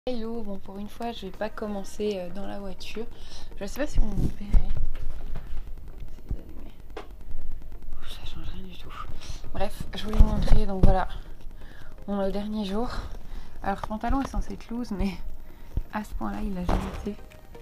Hello, bon pour une fois je vais pas commencer dans la voiture. Je sais pas si vous me verrez. Ça change rien du tout. Bref, je voulais vous montrer, donc voilà, le dernier jour. Alors ce pantalon est censé être loose, mais à ce point là il a jamais été.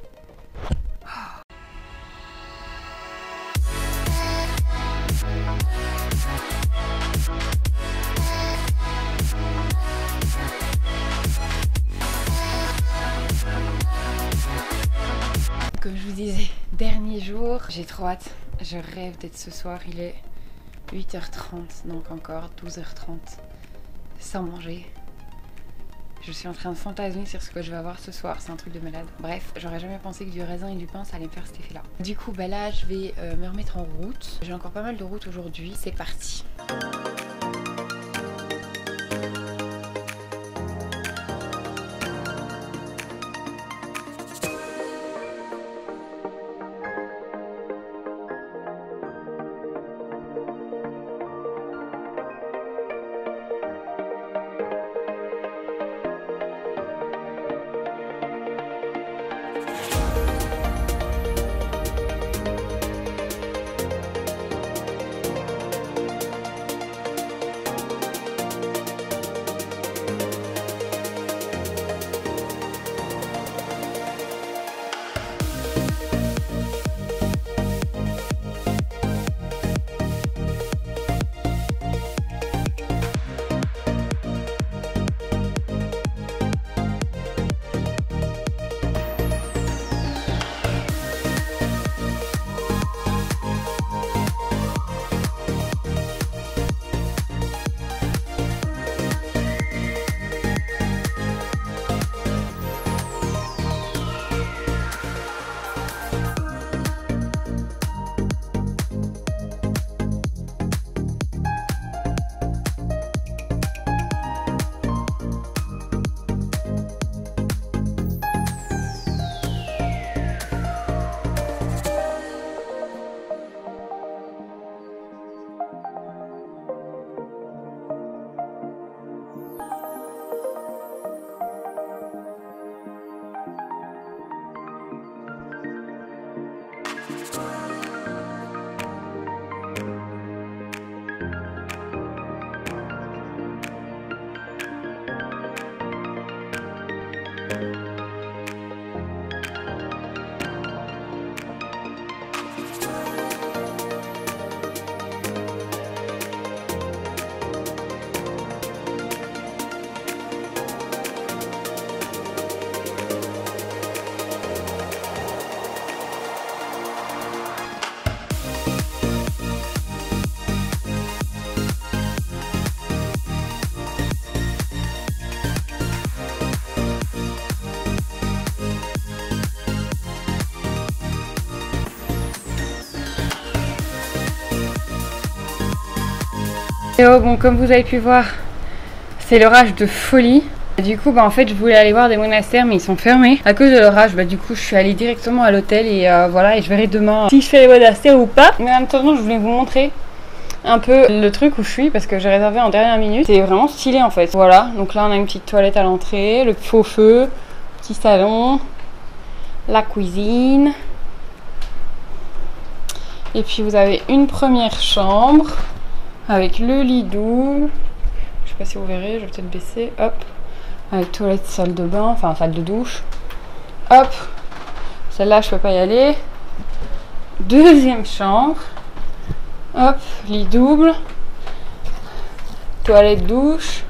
Comme je vous disais, dernier jour, j'ai trop hâte, je rêve d'être ce soir, il est 8h30, donc encore 12h30, sans manger. Je suis en train de fantasmer sur ce que je vais avoir ce soir, c'est un truc de malade. Bref, j'aurais jamais pensé que du raisin et du pain, ça allait me faire cet effet là. Du coup, bah là, je vais me remettre en route. J'ai encore pas mal de route aujourd'hui, c'est parti. Et oh, bon, comme vous avez pu voir, c'est l'orage de folie. Du coup, bah, en fait, je voulais aller voir des monastères, mais ils sont fermés. À cause de l'orage, bah, du coup, je suis allée directement à l'hôtel et voilà, et je verrai demain si je fais les monastères ou pas. Mais en attendant, je voulais vous montrer un peu le truc où je suis parce que j'ai réservé en dernière minute. C'est vraiment stylé en fait. Voilà, donc là, on a une petite toilette à l'entrée, le faux feu, petit salon, la cuisine. Et puis, vous avez une première chambre avec le lit double, je sais pas si vous verrez, je vais peut-être baisser, hop, avec toilette, salle de bain, enfin salle de douche, hop, celle-là je peux pas y aller, deuxième chambre, hop, lit double, toilette, douche,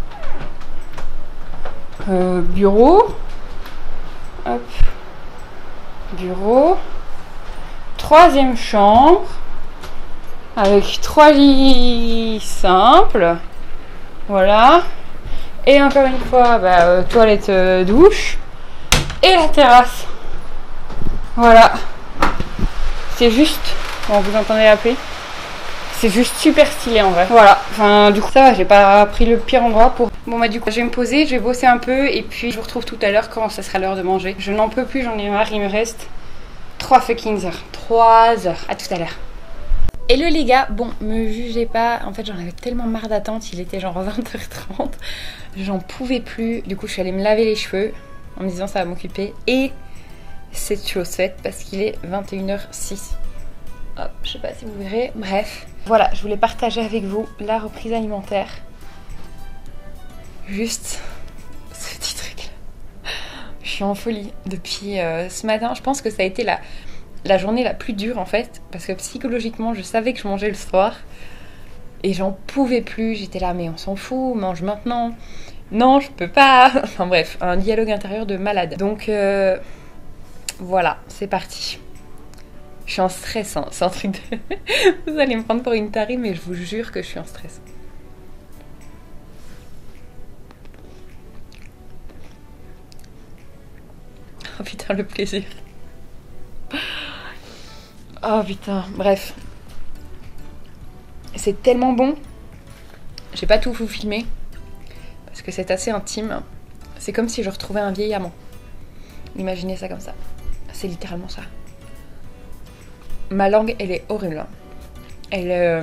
bureau, hop, bureau, troisième chambre, avec 3 lits simples, voilà, et encore une fois, bah, toilette, douche, et la terrasse, voilà, c'est juste, bon vous entendez appeler, c'est juste super stylé en vrai, voilà, enfin du coup ça va, j'ai pas pris le pire endroit pour, bon bah du coup je vais me poser, je vais bosser un peu, et puis je vous retrouve tout à l'heure quand ça sera l'heure de manger, je n'en peux plus, j'en ai marre, il me reste 3 fucking heures, 3 heures, à tout à l'heure. Hello les gars, bon, me jugez pas, en fait j'en avais tellement marre d'attente, il était genre 20h30, j'en pouvais plus, du coup je suis allée me laver les cheveux en me disant ça va m'occuper, et c'est chose faite parce qu'il est 21h06. Hop, je sais pas si vous verrez, bref. Voilà, je voulais partager avec vous la reprise alimentaire. Juste ce petit truc là. Je suis en folie depuis ce matin, je pense que ça a été la journée la plus dure en fait, parce que psychologiquement je savais que je mangeais le soir et j'en pouvais plus, j'étais là mais on s'en fout, mange maintenant, non je peux pas, enfin bref, un dialogue intérieur de malade. Donc voilà, c'est parti. Je suis en stress, hein. C'est un truc de... Vous allez me prendre pour une tarée, mais je vous jure que je suis en stress. Oh putain, le plaisir. Oh putain, bref. C'est tellement bon. Je vais pas tout vous filmer, parce que c'est assez intime. C'est comme si je retrouvais un vieil amant. Imaginez ça comme ça. C'est littéralement ça. Ma langue, elle est horrible. Elle est...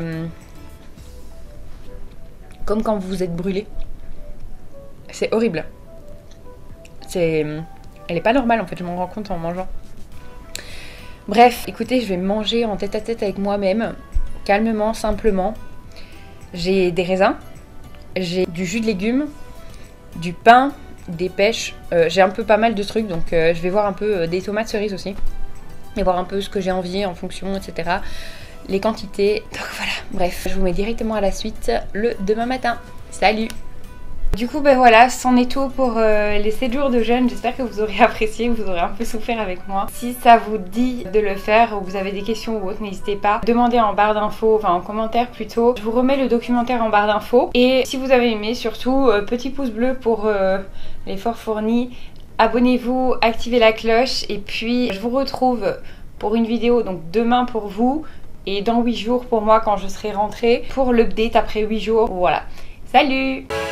comme quand vous êtes brûlé. C'est horrible. C'est... Elle est pas normale en fait, je m'en rends compte en mangeant. Bref, écoutez, je vais manger en tête à tête avec moi-même. Calmement, simplement. J'ai des raisins. J'ai du jus de légumes. Du pain. Des pêches. J'ai un peu pas mal de trucs, donc je vais voir un peu des tomates cerises aussi. Et voir un peu ce que j'ai envie en fonction, etc. Les quantités. Donc voilà, bref, je vous mets directement à la suite le demain matin. Salut! Du coup, ben voilà, c'en est tout pour les 7 jours de jeûne. J'espère que vous aurez apprécié, vous aurez un peu souffert avec moi. Si ça vous dit de le faire ou vous avez des questions ou autre, n'hésitez pas. Demandez en barre d'infos, enfin en commentaire plutôt. Je vous remets le documentaire en barre d'infos. Et si vous avez aimé, surtout, petit pouce bleu pour l'effort fourni. Abonnez-vous, activez la cloche et puis je vous retrouve pour une vidéo donc demain pour vous et dans 8 jours pour moi quand je serai rentrée pour l'update après 8 jours. Voilà. Salut!